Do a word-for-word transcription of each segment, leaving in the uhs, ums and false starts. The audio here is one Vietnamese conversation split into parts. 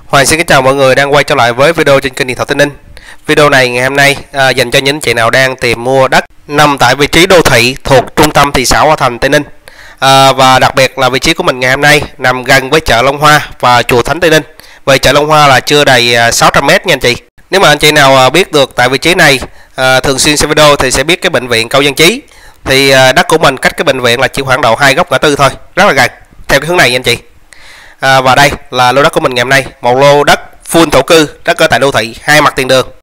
Hoàng xin kính chào mọi người đang quay trở lại với video trên kênh Điện thoại Tây Ninh. Video này ngày hôm nay à, dành cho những chị nào đang tìm mua đất nằm tại vị trí đô thị thuộc trung tâm thị xã Hòa Thành, Tây Ninh. À, và đặc biệt là vị trí của mình ngày hôm nay nằm gần với chợ Long Hoa và chùa Thánh Tây Ninh. Về chợ Long Hoa là chưa đầy sáu trăm mét nha anh chị. Nếu mà anh chị nào biết được tại vị trí này à, thường xuyên xem video thì sẽ biết cái bệnh viện Cầu Dân Chí. Thì à, đất của mình cách cái bệnh viện là chỉ khoảng độ hai góc ngã tư thôi, rất là gần. Theo cái hướng này nha anh chị. À, và đây là lô đất của mình ngày hôm nay, một lô đất full thổ cư, đất ở tại đô thị, hai mặt tiền đường.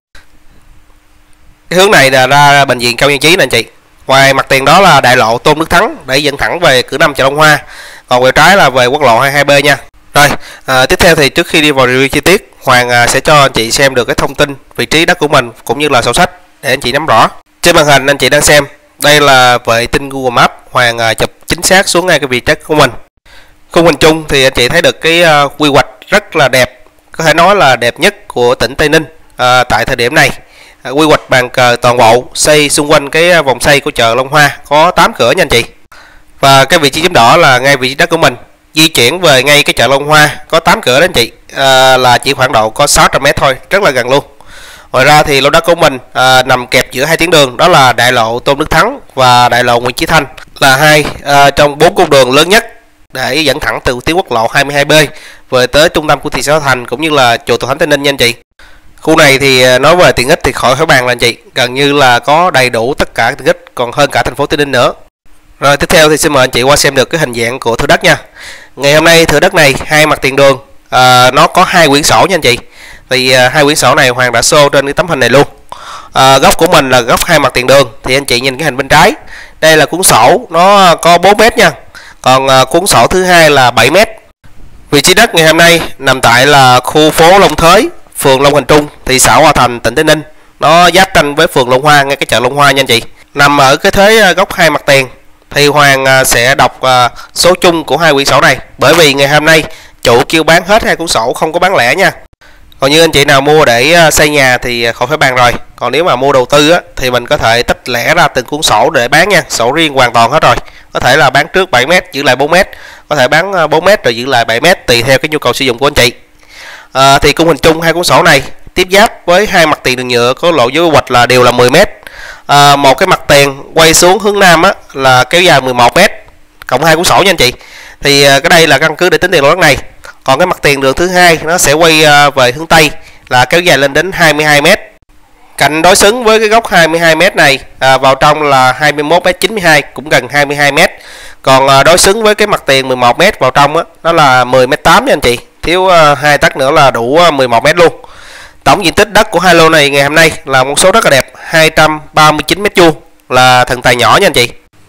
Cái hướng này là ra bệnh viện Cầu Dân Chí nè anh chị. Ngoài mặt tiền đó là đại lộ Tôn Đức Thắng để dẫn thẳng về cửa Nam chợ Long Hoa. Còn về trái là về quốc lộ hai mươi hai B nha. Rồi, à, tiếp theo thì trước khi đi vào review chi tiết, Hoàng à, sẽ cho anh chị xem được cái thông tin vị trí đất của mình cũng như là sổ sách để anh chị nắm rõ. Trên màn hình anh chị đang xem, đây là vệ tinh Google Maps, Hoàng à, chụp chính xác xuống ngay cái vị trí của mình. Khung hình chung thì anh chị thấy được cái uh, quy hoạch rất là đẹp, có thể nói là đẹp nhất của tỉnh Tây Ninh uh, tại thời điểm này. Uh, quy hoạch bàn cờ toàn bộ xây xung quanh cái vòng xây của chợ Long Hoa, có tám cửa nha anh chị. Và cái vị trí chấm đỏ là ngay vị trí đất của mình, di chuyển về ngay cái chợ Long Hoa có tám cửa đó anh chị, uh, là chỉ khoảng độ có sáu trăm mét thôi, rất là gần luôn. Ngoài ra thì lô đất của mình uh, nằm kẹp giữa hai tuyến đường, đó là đại lộ Tôn Đức Thắng và đại lộ Nguyễn Chí Thanh, là hai uh, trong bốn cung đường lớn nhất để dẫn thẳng từ tuyến quốc lộ hai mươi hai B về tới trung tâm của thị xã Hòa Thành cũng như là chùa Thánh Tây Ninh nha anh chị. Khu này thì nói về tiện ích thì khỏi phải bàn là anh chị, gần như là có đầy đủ tất cả tiện ích, còn hơn cả thành phố Tây Ninh nữa. Rồi tiếp theo thì xin mời anh chị qua xem được cái hình dạng của thửa đất nha. Ngày hôm nay thửa đất này hai mặt tiền đường, à, nó có hai quyển sổ nha anh chị. Thì à, hai quyển sổ này Hoàng đã show trên cái tấm hình này luôn. À, góc của mình là góc hai mặt tiền đường, thì anh chị nhìn cái hình bên trái, đây là cuốn sổ, nó có bốn mét nha. Còn uh, cuốn sổ thứ hai là bảy mét. Vị trí đất ngày hôm nay nằm tại là khu phố Long Thới, phường Long Hành Trung, thị xã Hòa Thành, tỉnh Tây Ninh. Nó giáp ranh với phường Long Hoa, ngay cái chợ Long Hoa nha anh chị. Nằm ở cái thế uh, góc hai mặt tiền. Thì Hoàng uh, sẽ đọc uh, số chung của hai quyển sổ này, bởi vì ngày hôm nay chủ kêu bán hết hai cuốn sổ, không có bán lẻ nha. Còn như anh chị nào mua để uh, xây nhà thì khỏi phải bàn rồi. Còn nếu mà mua đầu tư á, thì mình có thể tách lẻ ra từng cuốn sổ để bán nha, sổ riêng hoàn toàn hết rồi. Có thể là bán trước bảy mét giữ lại bốn mét, có thể bán bốn mét rồi giữ lại bảy mét, tùy theo cái nhu cầu sử dụng của anh chị. À, thì khung hình chung hai cuốn sổ này tiếp giáp với hai mặt tiền đường nhựa có lộ giới hoạch là đều là mười mét. À, một cái mặt tiền quay xuống hướng nam á, là kéo dài mười một mét cộng hai cuốn sổ nha anh chị. Thì cái đây là căn cứ để tính tiền lô đất này. Còn cái mặt tiền đường thứ hai nó sẽ quay về hướng tây là kéo dài lên đến hai mươi hai mét. Cạnh đối xứng với cái góc hai mươi hai mét này à, vào trong là hai mươi mốt mét chín mươi hai, cũng gần hai mươi hai mét. Còn à, đối xứng với cái mặt tiền mười một mét vào trong á, nó là mười mét tám nha anh chị. Thiếu à, hai tấc nữa là đủ à, mười một mét luôn. Tổng diện tích đất của hai lô này ngày hôm nay là một số rất là đẹp, hai trăm ba mươi chín mét vuông, là thần tài nhỏ nha anh chị.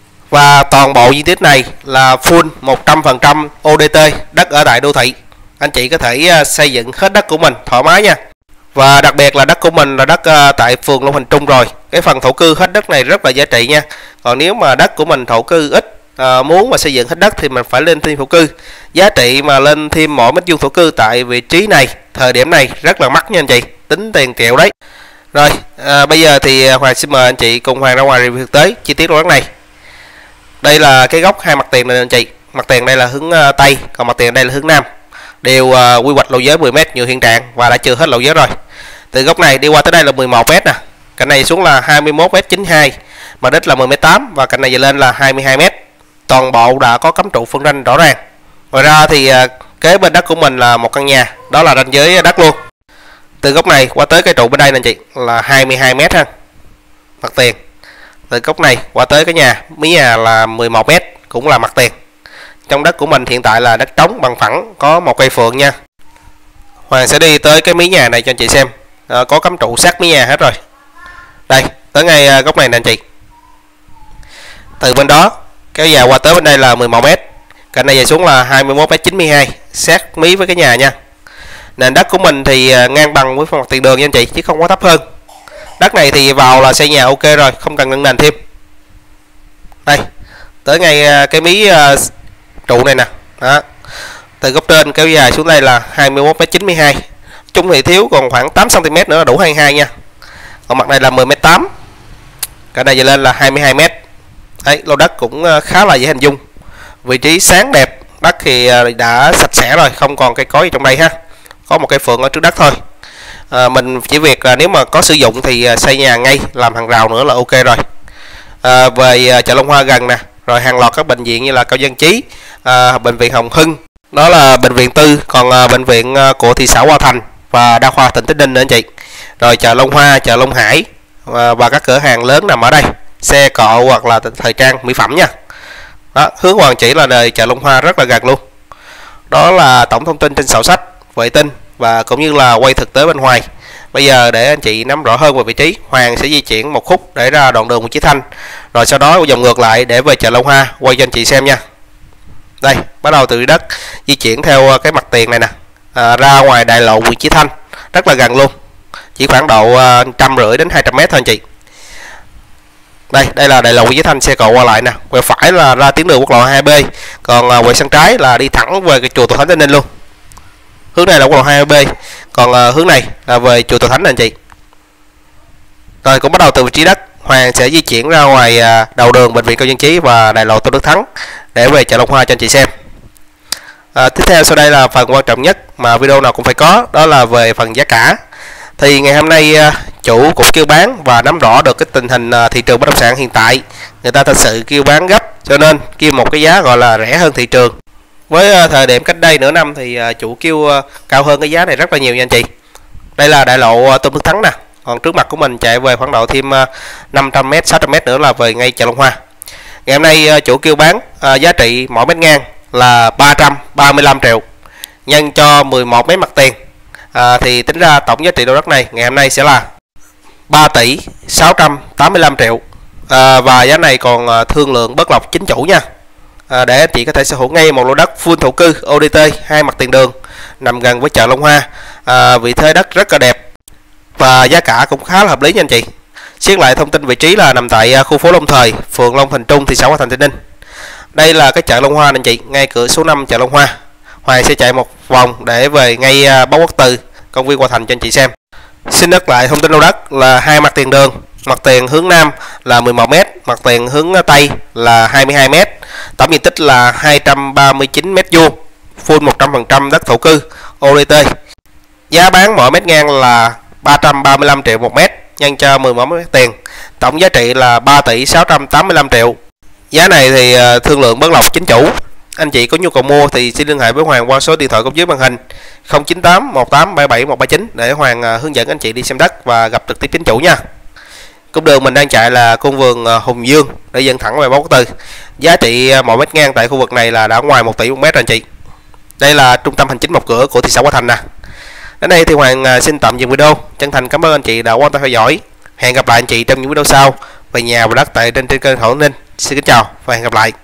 Và toàn bộ diện tích này là full một trăm phần trăm O D T, đất ở tại đô thị. Anh chị có thể à, xây dựng hết đất của mình thoải mái nha. Và đặc biệt là đất của mình là đất uh, tại phường Long Hành Trung rồi. Cái phần thổ cư hết đất này rất là giá trị nha. Còn nếu mà đất của mình thổ cư ít, uh, muốn mà xây dựng hết đất thì mình phải lên thêm thổ cư. Giá trị mà lên thêm mỗi mét vuông thổ cư tại vị trí này, thời điểm này rất là mắc nha anh chị, tính tiền triệu đấy. Rồi, uh, bây giờ thì Hoàng xin mời anh chị cùng Hoàng ra ngoài review thực tế chi tiết lô đất này. Đây là cái góc hai mặt tiền này anh chị. Mặt tiền đây là hướng uh, Tây, còn mặt tiền đây là hướng Nam. Đều uh, quy hoạch lộ giới mười mét như hiện trạng và đã chưa hết lộ giới rồi. Từ góc này đi qua tới đây là mười một mét nè, cạnh này xuống là hai mươi mốt mét chín mươi hai, mặt đất là mười mét tám và cạnh này về lên là hai mươi hai mét. Toàn bộ đã có cắm trụ phân ranh rõ ràng. Ngoài ra thì uh, kế bên đất của mình là một căn nhà, đó là ranh giới đất luôn. Từ góc này qua tới cái trụ bên đây nè chị là hai mươi hai mét ha, mặt tiền. Từ góc này qua tới cái nhà, mí nhà là mười một mét, cũng là mặt tiền. Trong đất của mình hiện tại là đất trống bằng phẳng, có một cây phượng nha. Hoàng sẽ đi tới cái mí nhà này cho anh chị xem. À, có cắm trụ sát mí nhà hết rồi. Đây, tới ngay góc này nè anh chị. Từ bên đó kéo dài qua tới bên đây là mười một mét. Cạnh này về xuống là hai mươi mốt mét chín mươi hai, sát mí với cái nhà nha. Nền đất của mình thì ngang bằng với mặt tiền đường nha anh chị, chứ không có thấp hơn. Đất này thì vào là xây nhà ok rồi, không cần nâng nền thêm. Đây, tới ngay cái mí uh, trụ này nè. Đó. Từ góc trên kéo dài xuống đây là hai mươi mốt mét chín mươi hai. Chung thì thiếu còn khoảng tám xăng ti mét nữa là đủ hai mươi hai nha. Còn mặt này là mười mét tám. Cái này về lên là hai mươi hai mét. Đấy, lô đất cũng khá là dễ hình dung. Vị trí sáng đẹp, đất thì đã sạch sẽ rồi, không còn cây cối gì trong đây ha. có một cái phường ở trước đất thôi. À, mình chỉ việc là nếu mà có sử dụng thì xây nhà ngay, làm hàng rào nữa là ok rồi. À, về chợ Long Hoa gần nè, rồi hàng loạt các bệnh viện như là Cao Dân Chí, à, bệnh viện Hồng Hưng, đó là bệnh viện tư, còn à, bệnh viện à, của thị xã Hòa Thành và đa khoa tỉnh Tây Ninh nữa anh chị. Rồi chợ Long Hoa, chợ Long Hải và, và các cửa hàng lớn nằm ở đây, xe cộ hoặc là thời trang, mỹ phẩm nha. Đó, hướng Hoàng Chỉ là nơi chợ Long Hoa rất là gần luôn. Đó là tổng thông tin trên sổ sách, vệ tinh và cũng như là quay thực tế bên ngoài. Bây giờ để anh chị nắm rõ hơn về vị trí, Hoàng sẽ di chuyển một khúc để ra đoạn đường Nguyễn Chí Thanh, rồi sau đó vòng ngược lại để về chợ Long Hoa, quay cho anh chị xem nha. Đây, bắt đầu từ đất di chuyển theo cái mặt tiền này nè, à, ra ngoài đại lộ Nguyễn Chí Thanh, rất là gần luôn, chỉ khoảng độ trăm rưỡi đến hai trăm mét thôi anh chị. Đây, đây là đại lộ Nguyễn Chí Thanh, xe cộ qua lại nè, quẹo phải là ra tuyến đường quốc lộ hai B, còn à, quẹo sang trái là đi thẳng về cái chùa Tổ Thánh Tây Ninh luôn. Hướng này là quốc lộ hai B, còn à, hướng này là về chùa Tổ Thánh nè anh chị. Rồi cũng bắt đầu từ vị trí đất, Hoàng sẽ di chuyển ra ngoài à, đầu đường bệnh viện Cao Dân Chí và đại lộ Tôn Đức Thắng để về chợ Long Hoa cho anh chị xem. À, tiếp theo sau đây là phần quan trọng nhất mà video nào cũng phải có, đó là về phần giá cả. Thì ngày hôm nay à, chủ cũng kêu bán và nắm rõ được cái tình hình à, thị trường bất động sản hiện tại, người ta thật sự kêu bán gấp, cho nên kêu một cái giá gọi là rẻ hơn thị trường. Với à, thời điểm cách đây nửa năm thì à, chủ kêu à, cao hơn cái giá này rất là nhiều nha anh chị. Đây là đại lộ à, Tôn Đức Thắng nè, còn trước mặt của mình chạy về khoảng độ thêm à, năm trăm mét, sáu trăm mét nữa là về ngay chợ Long Hoa. Ngày hôm nay à, chủ kêu bán à, giá trị mỗi mét ngang là ba trăm ba mươi lăm triệu, nhân cho mười một mét mặt tiền, à, thì tính ra tổng giá trị lô đất này ngày hôm nay sẽ là ba tỷ sáu trăm tám mươi lăm triệu, à, và giá này còn à, thương lượng bất lộc chính chủ nha. À, để anh chị có thể sở hữu ngay một lô đất full thổ cư ô đê tê, hai mặt tiền đường, nằm gần với chợ Long Hoa, à, vị thế đất rất là đẹp và giá cả cũng khá là hợp lý nha anh chị. Xét lại thông tin vị trí là nằm tại khu phố Long Thời, phường Long Thành Trung, thị xã Hòa Thành, Tây Ninh. Đây là cái chợ Long Hoa anh chị, ngay cửa số năm chợ Long Hoa. Hoàng sẽ chạy một vòng để về ngay Báo Quốc Từ, công viên Hòa Thành cho anh chị xem. Xin nhắc lại thông tin lô đất là hai mặt tiền đường, mặt tiền hướng Nam là mười một mét, mặt tiền hướng Tây là hai mươi hai mét, tổng diện tích là hai trăm ba mươi chín mét vuông, full một trăm phần trăm đất thổ cư ô đê tê. Giá bán mỗi mét ngang là ba trăm ba mươi lăm triệu một mét, nhân cho mười một mét tiền, tổng giá trị là ba tỷ sáu trăm tám mươi lăm triệu. Giá này thì thương lượng bất lộc chính chủ. Anh chị có nhu cầu mua thì xin liên hệ với Hoàng qua số điện thoại công dưới màn hình không chín tám một tám bảy bảy một ba chín để Hoàng hướng dẫn anh chị đi xem đất và gặp trực tiếp chính chủ nha. Cung đường mình đang chạy là cung vườn Hùng Dương để dẫn thẳng về Báo Quốc Từ. Giá trị mỗi mét ngang tại khu vực này là đã ngoài một tỷ một mét rồi anh chị. Đây là trung tâm hành chính một cửa của thị xã Hòa Thành nè. Đến đây thì Hoàng xin tạm dừng video. Chân thành cảm ơn anh chị đã quan tâm theo dõi. Hẹn gặp lại anh chị trong những video sau về nhà và đất tại trên trên kênh Thổ Ninh. Xin kính chào và hẹn gặp lại.